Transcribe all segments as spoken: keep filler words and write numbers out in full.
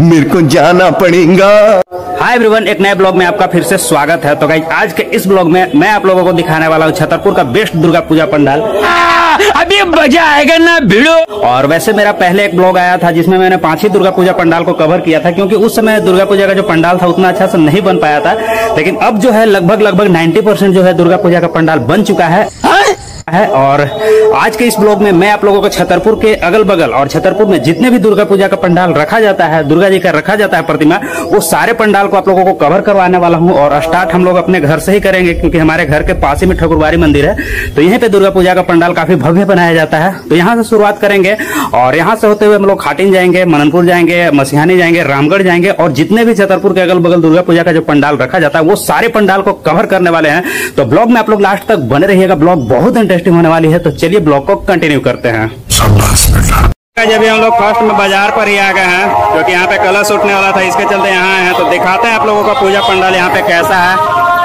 मेरे को जाना पड़ेगा। हाय एवरीवन, एक नए ब्लॉग में आपका फिर से स्वागत है। तो गाइस आज के इस ब्लॉग में मैं आप लोगों को दिखाने वाला हूँ छतरपुर का बेस्ट दुर्गा पूजा पंडाल। अभी मजा आएगा ना भिड़ो। और वैसे मेरा पहले एक ब्लॉग आया था जिसमें मैंने पांच ही दुर्गा पूजा पंडाल को कवर किया था, क्योंकि उस समय दुर्गा पूजा का जो पंडाल था उतना अच्छा से नहीं बन पाया था। लेकिन अब जो है लगभग लगभग नब्बे परसेंट जो है दुर्गा पूजा का पंडाल बन चुका है है और आज के इस ब्लॉग में मैं आप लोगों को छतरपुर के अगल बगल और छतरपुर में जितने भी दुर्गा पूजा का पंडाल रखा जाता है, दुर्गा जी का रखा जाता है प्रतिमा, वो सारे पंडाल को आप लोगों को कवर करवाने वाला हूं। और स्टार्ट हम लोग अपने घर से ही करेंगे, क्योंकि हमारे घर के पास ही में ठाकुरबाड़ी मंदिर है, तो यहीं पे दुर्गा पूजा का पंडाल काफी भव्य बनाया जाता है। तो यहाँ से शुरुआत करेंगे और यहाँ से होते हुए हम लोग खाटिन जाएंगे, मननपुर जाएंगे, मसिहानी जाएंगे, रामगढ़ जाएंगे और जितने भी छतरपुर के अगल बगल दुर्गा पूजा का जो पंडाल रखा जाता है वो सारे पंडाल को कवर करने वाले हैं। तो ब्लॉग में आप लोग लास्ट तक बने रहिएगा, ब्लॉग बहुत इंटरेस्टिंग होने वाली है। तो चलिए ब्लॉग को कंटिन्यू करते हैं। जब हम लोग फर्स्ट में बाजार पर ही आ गए हैं, क्योंकि यहाँ पे कलश उठने वाला था, इसके चलते यहाँ आए हैं। तो दिखाते हैं आप लोगों का पूजा पंडाल यहाँ पे कैसा है।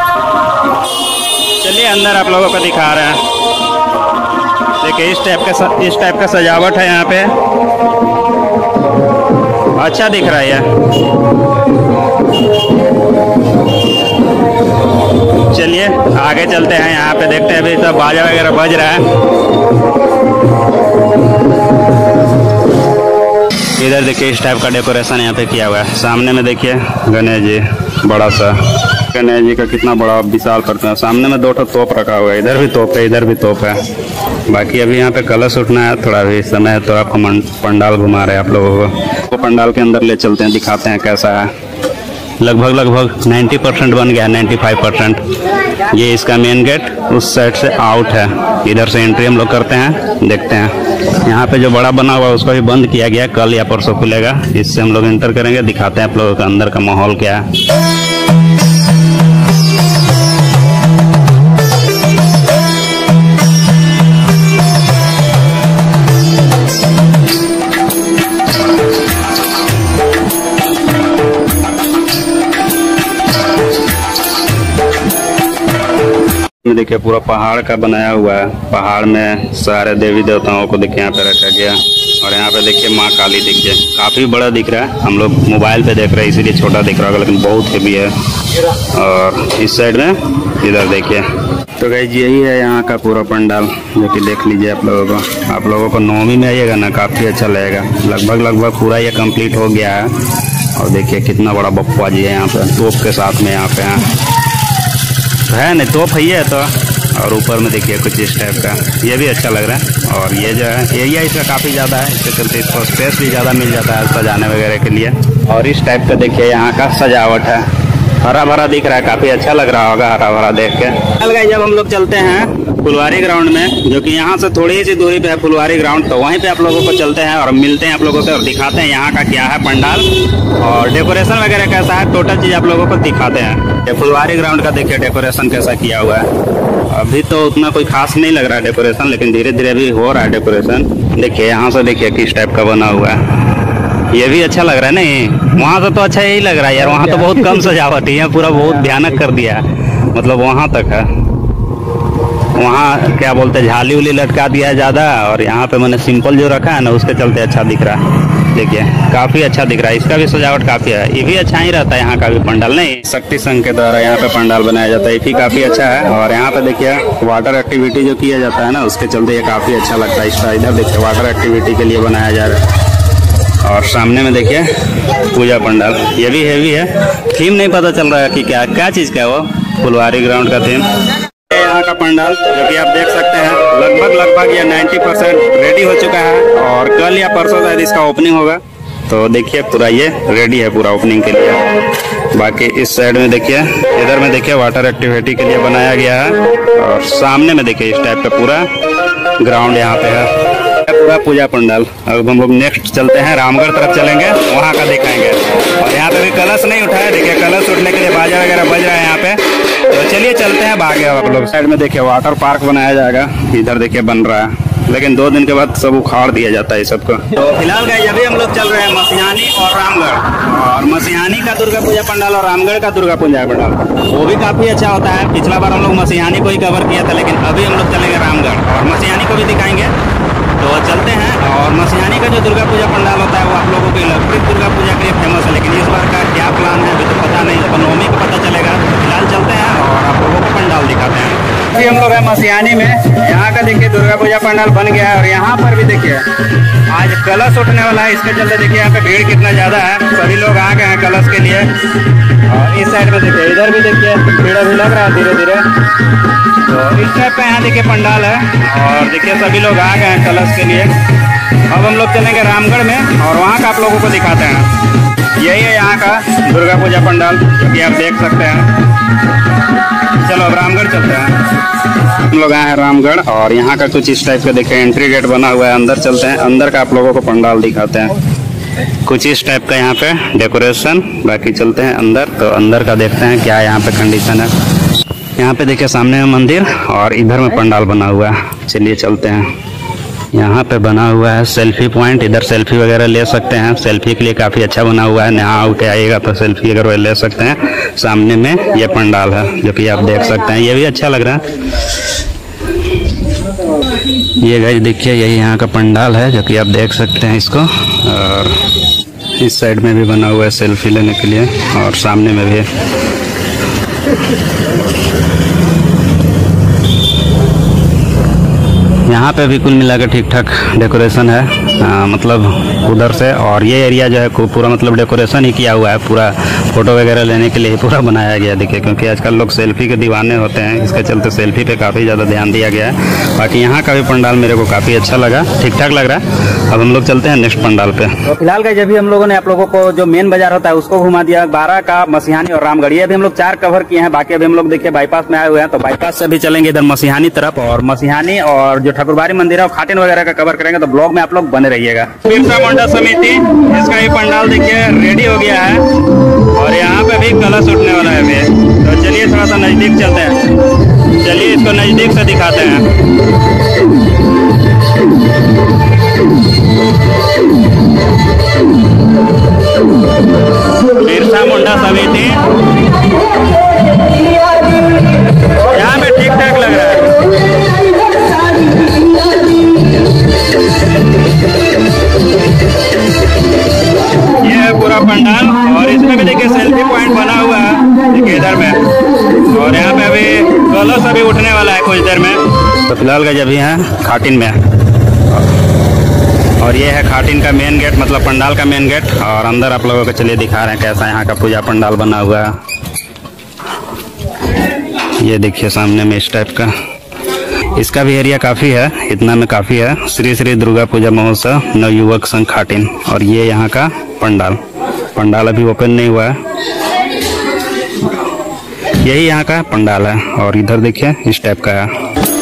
चलिए अंदर आप लोगों को दिखा रहे हैं। देखिए इस टाइप का इस टाइप का सजावट है यहाँ पे, अच्छा दिख रहा है। चलिए आगे चलते हैं, यहाँ पे देखते हैं। अभी तो बाजा वगैरह बज रहा है। इधर देखिए इस टाइप का डेकोरेशन यहाँ पे किया हुआ है। सामने में देखिए गणेश जी, बड़ा सा गणेश जी का कितना बड़ा विशाल प्रतिमा। सामने में दो ठो तोप रखा हुआ है, इधर भी तोप है, इधर भी तोप है। बाकी अभी यहाँ पे कलश उठना है, थोड़ा भी समय है, तो आपको पंडाल घुमा रहे हैं आप लोगों को। तो पंडाल के अंदर ले चलते हैं, दिखाते हैं कैसा है। लगभग लगभग नब्बे परसेंट बन गया, पचानवे परसेंट। ये इसका मेन गेट उस साइड से आउट है, इधर से एंट्री हम लोग करते हैं, देखते हैं। यहाँ पे जो बड़ा बना हुआ है उसको भी बंद किया गया, कल या परसों खुलेगा। इससे हम लोग एंटर करेंगे, दिखाते हैं आप लोगों का अंदर का माहौल क्या है। देखिए पूरा पहाड़ का बनाया हुआ है, पहाड़ में सारे देवी देवताओं को देखिए यहाँ पे रखा गया। और यहाँ पे देखिए माँ काली देखिए, काफी बड़ा दिख रहा है। हम लोग मोबाइल पे देख रहे हैं इसीलिए छोटा दिख रहा होगा, लेकिन बहुत हेवी है। और इस साइड में इधर देखिए। तो गाइस यही है यहाँ का पूरा पंडाल, जो कि देख लीजिए आप लोगों को। आप लोगों को नवमी में आइएगा ना, काफी अच्छा लगेगा। लगभग लगभग पूरा ये कम्प्लीट हो गया है। और देखिए कितना बड़ा बप्पा जी है यहाँ पे, तोप के साथ में यहाँ पे है है नहीं तोप है तो। और ऊपर में देखिए कुछ इस टाइप का, ये भी अच्छा लग रहा है। और ये जो है एरिया इसका काफ़ी ज़्यादा है, इसके चलते इसको स्पेस भी ज़्यादा मिल जाता है सजाने वगैरह के लिए। और इस टाइप का देखिए यहाँ का सजावट है, हरा भरा दिख रहा है, काफ़ी अच्छा लग रहा होगा हरा भरा देख के। चल गए जब हम लोग चलते हैं फुलवारी ग्राउंड में, जो कि यहाँ से थोड़ी सी दूरी पे है फुलवारी ग्राउंड। तो वहीं पे आप लोगों को चलते हैं और मिलते हैं आप लोगों से और दिखाते हैं यहाँ का क्या है पंडाल और डेकोरेशन वगैरह कैसा है। टोटल चीज़ आप लोगों को दिखाते हैं। ये फुलवारी ग्राउंड का देखिए डेकोरेशन कैसा किया हुआ है। अभी तो उतना कोई खास नहीं लग रहा है डेकोरेशन, लेकिन धीरे धीरे भी हो रहा है डेकोरेशन। देखिए यहाँ से देखिए किस टाइप का बना हुआ है, ये भी अच्छा लग रहा है। नहीं वहाँ से तो अच्छा यही लग रहा है यार, वहाँ तो बहुत कम सजावट है, पूरा बहुत भयानक कर दिया है। मतलब वहाँ तक है, वहाँ क्या बोलते हैं झाली उली लटका दिया है ज़्यादा। और यहाँ पे मैंने सिंपल जो रखा है ना, उसके चलते अच्छा दिख रहा है। देखिए काफ़ी अच्छा दिख रहा है, इसका भी सजावट काफ़ी है। ये भी अच्छा ही रहता है यहाँ का भी पंडाल। नहीं शक्ति संघ के द्वारा यहाँ पे पंडाल बनाया जाता है, ये भी काफ़ी अच्छा है। और यहाँ पे देखिए वाटर एक्टिविटी जो किया जाता है ना, उसके चलते ये काफ़ी अच्छा लगता है। इसका इधर देखिए वाटर एक्टिविटी के लिए बनाया जा रहा है। और सामने में देखिए पूजा पंडाल, ये भी हैवी है। थीम नहीं पता चल रहा है कि क्या क्या चीज़ का है वो, फुलवारी ग्राउंड का थीम। यहाँ का पंडाल जो कि आप देख सकते हैं लगभग लगभग ये नब्बे परसेंट रेडी हो चुका है। और कल या परसों शायद इसका ओपनिंग होगा। तो देखिए पूरा ये रेडी है पूरा ओपनिंग के लिए। बाकी इस साइड में देखिए, इधर में देखिए वाटर एक्टिविटी के लिए बनाया गया है। और सामने में देखिए इस टाइप का पूरा ग्राउंड यहाँ पे है, पूरा पूजा पंडाल। अब हम लोग नेक्स्ट चलते हैं, रामगढ़ तरफ चलेंगे, वहाँ का दिखाएंगे। और यहाँ पे भी कलश नहीं उठाया, देखिए कलश उठने के लिए बाजा वगैरह बज रहा है यहाँ पे। तो चलिए चलते हैं, भागे आप लोग। साइड में देखिए वाटर पार्क बनाया जाएगा, इधर देखिए बन रहा है, लेकिन दो दिन के बाद सब उखाड़ दिया जाता है सबको। तो फिलहाल गाइस अभी हम लोग चल रहे हैं मसिहानी और रामगढ़। और मसिहानी का दुर्गा पूजा पंडाल और रामगढ़ का दुर्गा पूजा पंडाल वो भी काफी अच्छा होता है। पिछला बार हम लोग मसिहानी को ही कवर किया था, लेकिन अभी हम लोग चलेंगे रामगढ़ और मसिहानी को भी दिखाएंगे। तो चलते हैं। और मसिहानी का जो दुर्गा पूजा पंडाल होता है वो आप लोगों को इलेक्ट्रिक दुर्गा पूजा के लिए फेमस है, लेकिन इस बार का क्या प्लान है अभी तो पता नहीं, तो नवमी को पता चलेगा। फिलहाल चलते हैं और आप लोगों को पंडाल दिखाते हैं। अभी हम लोग हैं मसिहानी में, यहाँ का देखिए दुर्गा पूजा पंडाल बन गया है। और यहाँ पर भी देखिए आज कलश उठने वाला है, इसके चलते देखिए यहाँ पे भीड़ कितना ज़्यादा है, सभी लोग आ गए हैं कलश के लिए। और इस साइड में देखिए, इधर भी देखिए भीड़ अभी लग रहा है धीरे धीरे। तो इस टाइप का यहाँ देखिए पंडाल है और देखिए सभी लोग आ गए हैं कलश के लिए। अब हम लोग चलेंगे रामगढ़ में और वहाँ का आप लोगों को दिखाते हैं। यही है यहाँ का दुर्गा पूजा पंडाल जो कि आप देख सकते हैं। चलो अब रामगढ़ चलते हैं। हम लोग आए हैं रामगढ़ और यहाँ का कुछ इस टाइप का देखिए एंट्री गेट बना हुआ है। अंदर चलते हैं, अंदर का आप लोगों को पंडाल दिखाते हैं। कुछ इस टाइप का यहाँ पे डेकोरेशन। बाकी चलते हैं अंदर, तो अंदर का देखते हैं क्या यहाँ पे कंडीशन है। यहाँ पे देखिए सामने में मंदिर और इधर में पंडाल बना हुआ है। चलिए चलते हैं। यहाँ पे बना हुआ है सेल्फी पॉइंट, इधर सेल्फी वगैरह ले सकते हैं। सेल्फी के लिए काफ़ी अच्छा बना हुआ है, नहा उठ के आइएगा तो सेल्फी अगर ले सकते हैं। सामने में ये पंडाल है जो कि आप देख सकते हैं, ये भी अच्छा लग रहा है। ये गाइस देखिए यही यहाँ का पंडाल है जो कि आप देख सकते हैं इसको। और इस साइड में भी बना हुआ है सेल्फी लेने के लिए और सामने में भी है। यहाँ पे भी कुल मिलाकर ठीक ठाक डेकोरेशन है, आ, मतलब उधर से। और ये एरिया जो है पूरा मतलब डेकोरेशन ही किया हुआ है, पूरा फोटो वगैरह लेने के लिए ही पूरा बनाया गया देखिए, क्योंकि आजकल लोग सेल्फी के दीवाने होते हैं, इसके चलते सेल्फी पे काफ़ी ज़्यादा ध्यान दिया गया है। बाकी यहाँ का भी पंडाल मेरे को काफ़ी अच्छा लगा, ठीक ठाक लग रहा है। अब हम लोग चलते हैं नेक्स्ट पंडाल पे। तो फिलहाल का जब भी हम लोगों ने आप लोगों को जो मेन बाजार होता है उसको घुमा दिया, बारह का, मसिहानी और रामगढ़, ये अभी हम लोग चार कवर किए हैं। बाकी अभी हम लोग देखिए बाईपास में आए हुए हैं, तो बाईपास से भी चलेंगे इधर मसिहानी तरफ। और मसिहानी और जो ठाकुरबाड़ी मंदिर है और खाटिन वगैरह का कवर करेंगे, तो ब्लॉग में आप लोग बने रहिएगा। बिरसा मुंडा समिति, इसका ये पंडाल देखिए रेडी हो गया है और यहाँ पे भी कलश उठने वाला है अभी। तो चलिए थोड़ा सा नजदीक चलते हैं, चलिए इसको नजदीक से दिखाते हैं। बिरसा मुंडा समिति यहाँ पे ठीक ठाक लग रहा है। ये है पूरा पंडाल और इसमें भी देखिए सेल्फी पॉइंट बना हुआ है देखिए इधर में। और यहाँ पे अभी कलश अभी उठने वाला है कुछ देर में। तो फिलहाल का जब है खाटिन में, और ये है खाटिन का मेन गेट, मतलब पंडाल का मेन गेट। और अंदर आप लोगों को चलिए दिखा रहे हैं कैसा यहाँ का पूजा पंडाल बना हुआ है। ये देखिए सामने में इस टाइप का, इसका भी एरिया काफ़ी है, इतना में काफ़ी है। श्री श्री दुर्गा पूजा महोत्सव नवयुवक संघ खाटिन। और ये यहाँ का पंडाल, पंडाल अभी ओपन नहीं हुआ है, यही यहाँ का पंडाल है। और इधर देखिए इस टाइप का है।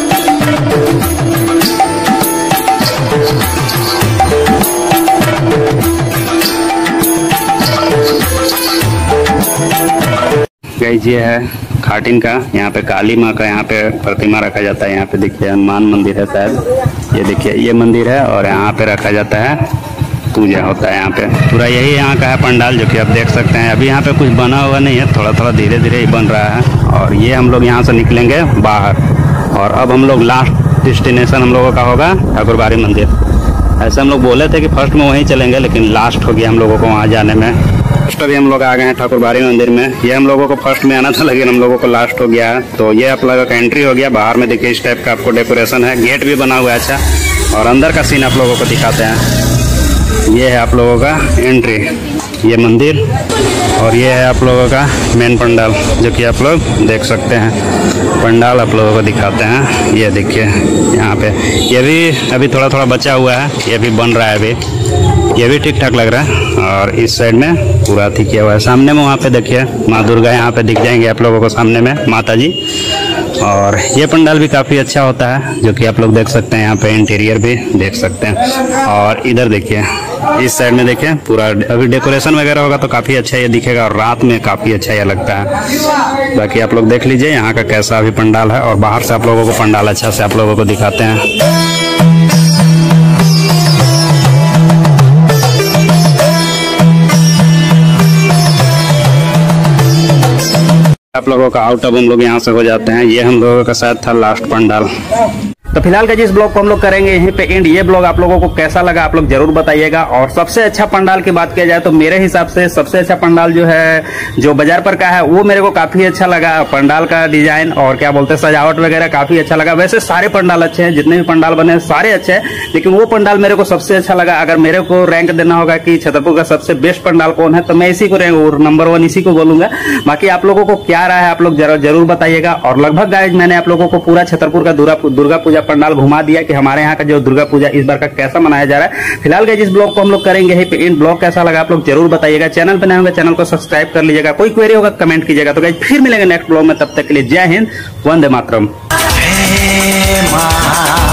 गाइस ये है खाटिन का, यहाँ पे काली माँ का यहाँ पे प्रतिमा रखा जाता है। यहाँ पे देखिए हनुमान मंदिर है शायद, ये देखिए ये मंदिर है और यहाँ पे रखा जाता है, पूजा होता है यहाँ पे। पूरा यही यहाँ का है पंडाल जो कि आप देख सकते हैं। अभी यहाँ पे कुछ बना हुआ नहीं है, थोड़ा थोड़ा धीरे धीरे ही बन रहा है। और ये हम लोग यहाँ से निकलेंगे बाहर और अब हम लोग लास्ट डेस्टिनेशन हम लोगों का होगा ठाकुरबाड़ी मंदिर। ऐसे हम लोग बोले थे कि फर्स्ट में वहीं चलेंगे, लेकिन लास्ट हो गया हम लोगों को वहाँ जाने में। फर्स्ट अभी हम लोग आ गए हैं ठाकुरबाड़ी मंदिर में। ये हम लोगों को फर्स्ट में आना था लेकिन हम लोगों को लास्ट हो गया है। तो ये आप लोगों का एंट्री हो गया। बाहर में देखिए इस टाइप का आपको डेकोरेशन है, गेट भी बना हुआ है अच्छा। और अंदर का सीन आप लोगों को दिखाते हैं। ये है आप लोगों का एंट्री, ये मंदिर। और ये है आप लोगों का मेन पंडाल जो कि आप लोग देख सकते हैं। पंडाल आप लोगों को दिखाते हैं, ये देखिए यहाँ पे ये भी अभी थोड़ा थोड़ा बचा हुआ है, ये भी बन रहा है अभी, ये भी ठीक ठाक लग रहा है। और इस साइड में पूरा ठीक किया हुआ है। सामने में वहाँ पे देखिए माँ दुर्गा यहाँ पे दिख जाएंगे आप लोगों को, सामने में माता जी। और ये पंडाल भी काफ़ी अच्छा होता है जो कि आप लोग देख सकते हैं। यहाँ पे इंटीरियर भी देख सकते हैं। और इधर देखिए इस साइड में देखिए पूरा अभी डेकोरेशन वगैरह होगा तो काफ़ी अच्छा ये दिखेगा और रात में काफ़ी अच्छा ये लगता है। बाकी आप लोग देख लीजिए यहाँ का कैसा अभी पंडाल है और बाहर से आप लोगों को पंडाल अच्छा से आप लोगों को दिखाते हैं। आप लोगों का आउट अब हम लोग यहाँ से हो जाते हैं। ये हम लोगों का शायद था लास्ट पंडाल। तो फिलहाल गाइस इस ब्लॉग को हम लोग करेंगे यहीं पे एंड। ये ब्लॉग आप लोगों को कैसा लगा आप लोग जरूर बताइएगा। और सबसे अच्छा पंडाल की बात किया जाए तो मेरे हिसाब से सबसे अच्छा पंडाल जो है जो बाजार पर का है वो मेरे को काफी अच्छा लगा। पंडाल का डिजाइन और क्या बोलते हैं सजावट वगैरह काफी अच्छा लगा। वैसे सारे पंडाल अच्छे हैं, जितने भी पंडाल बने सारे अच्छे हैं, लेकिन वो पंडाल मेरे को सबसे अच्छा लगा। अगर मेरे को रैंक देना होगा कि छतरपुर का सबसे बेस्ट पंडाल कौन है तो मैं इसी को रैंक नंबर वन इसी को बोलूंगा। बाकी आप लोगों को क्या रहा है आप लोग जरूर जरूर बताइएगा। और लगभग गाइस मैंने आप लोगों को पूरा छतरपुर का दुर्गा पूजा पंडाल घुमा दिया कि हमारे यहाँ का जो दुर्गा पूजा इस बार का कैसा मनाया जा रहा है। फिलहाल गाइस इस ब्लॉग को हम लोग करेंगे यहीं पे इन। ब्लॉग कैसा लगा आप लोग जरूर बताइएगा। चैनल पे नए होंगे चैनल को सब्सक्राइब कर लीजिएगा। कोई क्वेरी होगा कमेंट कीजिएगा। तो गाइस फिर मिलेंगे नेक्स्ट ब्लॉग में, तब तक के लिए जय हिंद, वंदे मातरम।